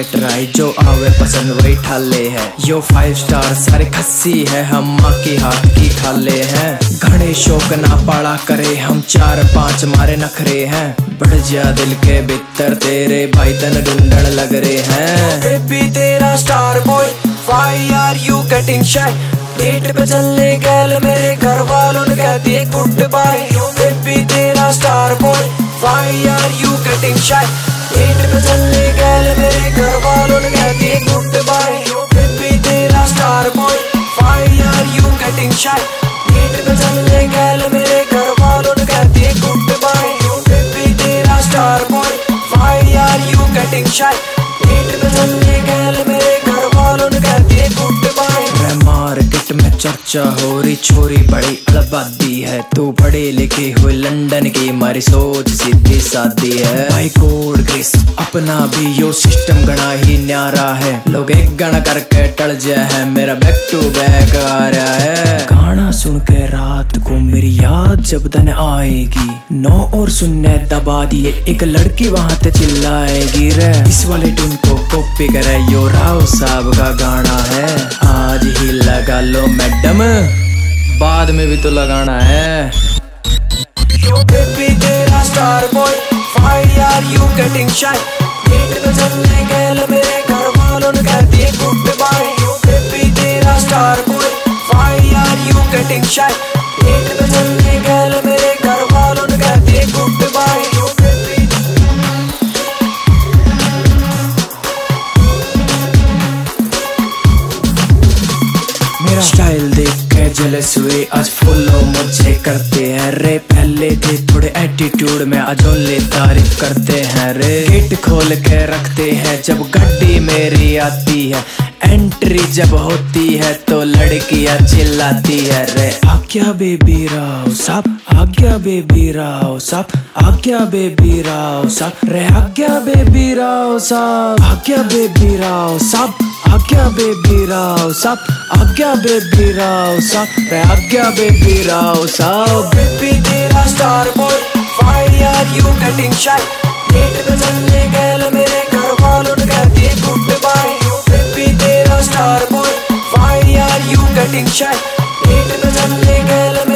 Try जो आवे पसंद वही ठाले है। यो 5 स्टार सारे खस्सी है, हम माँ की हाथ की खाले हैं। घने शौक ना पाड़ा करे, हम 4-5 मारे नखरे हैं। बढ़ जा दिल के भीतर तेरे भाई तन ढूंढन लग रहे हैं। बेबी तेरा star boy, why are you getting shy? Date पे चलने गैल मेरे घर वालों ने कह दिए गुड बाय। बेबी तेरा star boy, why are you getting shy? Date पे चलने गैल मेरे घर वालों ने कह दिए गुड बाय। बेबी तेरा star boy, why are you getting shy? Date पे चलने गैल मेरे घर वालों ने कह दिए गुड बाय। बेबी तेरा star boy, why are you getting shy? Date पे चलने गैल मेरे घर वालों ने कह दिए गुड बाय। मार्केट में चर्चा हो रही छोरी बड़ी अलबादी है। तू पढ़े लिखे हुए लंदन की, मारी सोच सीधी सादी है। भाई कोड ग्रीस अपना भी यो सिस्टम गणा ही न्यारा है। लोग एक गण करके टल जाए है, मेरा बैक टू बैक आ रहा है। गाना सुन के रात को मेरी याद जब तन आएगी, 9 और शून्य दबा दिए एक लड़की वहां ते चिल्लाएगी रे। इस वाले ट्यून को कॉपी करे यो राव साहब का गाना है। आज ही लगा लो मैडम, बाद में भी तो लगाना है। बेबी तेरा star boy, why are you getting shy? Date पे चलने गैल मेरे घर वालों ने कह दिए गुड बाय। बेबी तेरा star boy, why are you getting shy? Date पे चलने गैल मेरे घर वालों ने कह दिए गुड बाय। मेरा स्टाइल देख के जेलस हुए, आज फॉलो मुझे करते हैं रे। पहले थे थोड़े एटीट्यूड में, आज ओनली तारीफ करते हैं रे। गेट खोल के रखते हैं जब गाड़ी मेरी आती है। एंट्री जब होती है तो लड़कियां चिल्लाती है रे। आज्ञा बेबी राव साहब, आज्ञा बेबी राव साहब, आज्ञा बेबी राव साहब रे। आज्ञा बेबी राव साहब, आज्ञा बेबी राव साहब, आज्ञा बेबी राव साहब, आज्ञा बेबी राव साहब रे। आज्ञा बेबी राव साहब। बेबी तेरा star boy, why are you getting shy? Date पे चलने गैल मेरे घर वालों ने कह दिए गुड बाय। बेबी तेरा star boy, why are you getting shy? Date पे चलने गैल